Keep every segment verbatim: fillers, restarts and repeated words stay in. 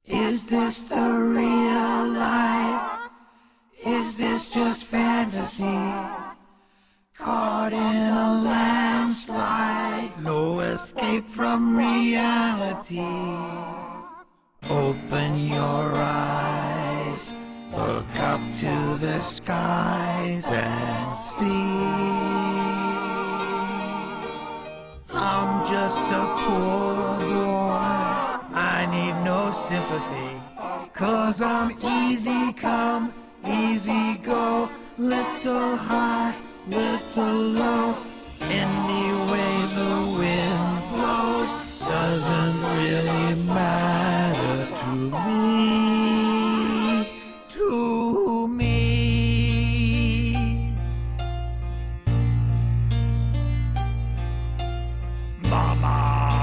Is this the real life? Is this just fantasy? Caught in a landslide, no escape from reality. Open your eyes, look up to the skies and see. I'm just a poor boy, I need no sympathy, 'cause I'm easy come, easy go, little high, little low. Any way the wind blows doesn't really matter to me, to me. Mama,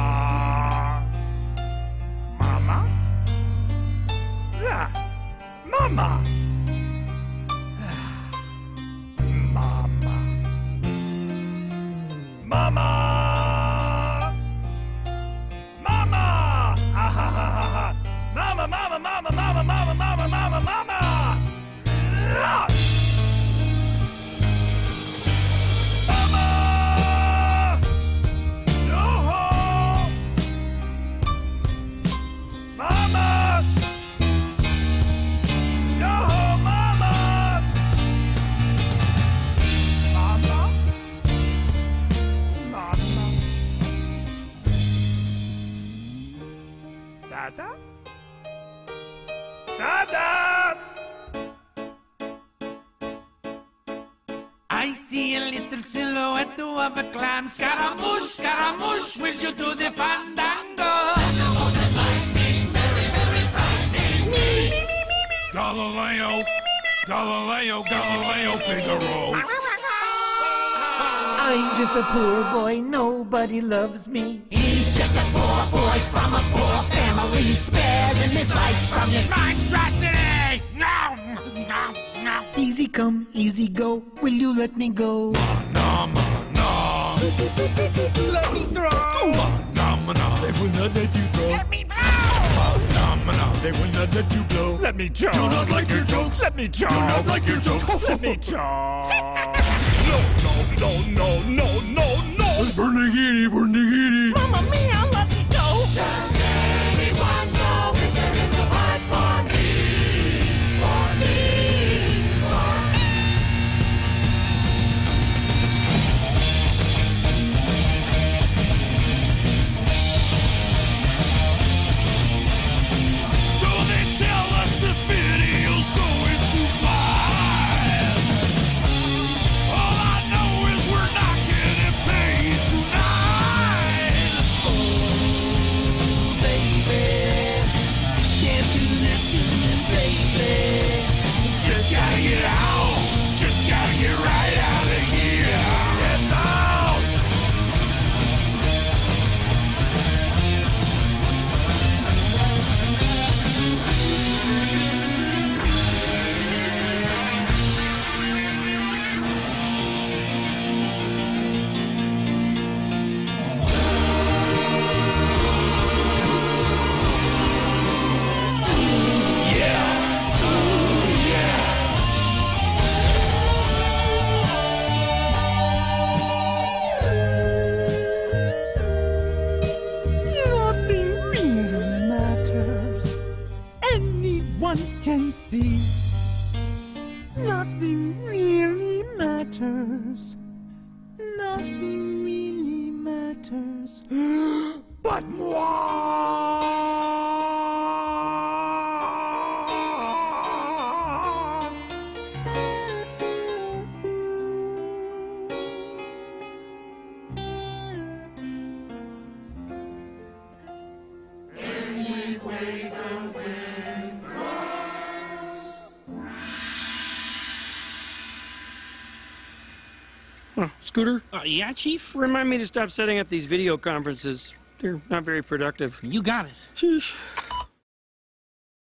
Mama, yeah, Mama. Mama! Mama! Ah, ha, ha, ha, ha. Mama, mama, mama, mama, mama, mama, mama, mama! Ah! Mama! No! Mama! No, mama! Mama? Dada? Dada! I see a little silhouette of a clam. Scaramouche, Scaramouche, will you do the fandango? Thunderbolt and lightning, very, very frightening. Me, me, me, me, me. Galileo, Galileo, Galileo, Figaro. I'm just a poor boy, nobody loves me. He's just a poor boy from a poor family, sparing his life from this monstrosity! No! No! No! Easy come, easy go, will you let me go? No, no, no. Let me throw! No, no, they will not let you throw. Let me blow! No, no, they will not let you blow. Let me choke! Do not like your jokes! Let me choke! Do not like your jokes! Let me choke! No, no, no, no, no, no, no! Vernigiri, Vernigiri! Mamma mia, let me go! Does anyone know if there is a part for me? For me? For me? So they tell us this video's going too far. All I know is we're not getting paid tonight. Oh, baby, can't do this to me, baby. Just gotta get out. Just gotta get right out of here. Get out. Nothing really matters. Anyone can see. Nothing really matters. Nothing really matters. But moi! Oh, Scooter? Uh, yeah, Chief? Remind me to stop setting up these video conferences. They're not very productive. You got it. Sheesh.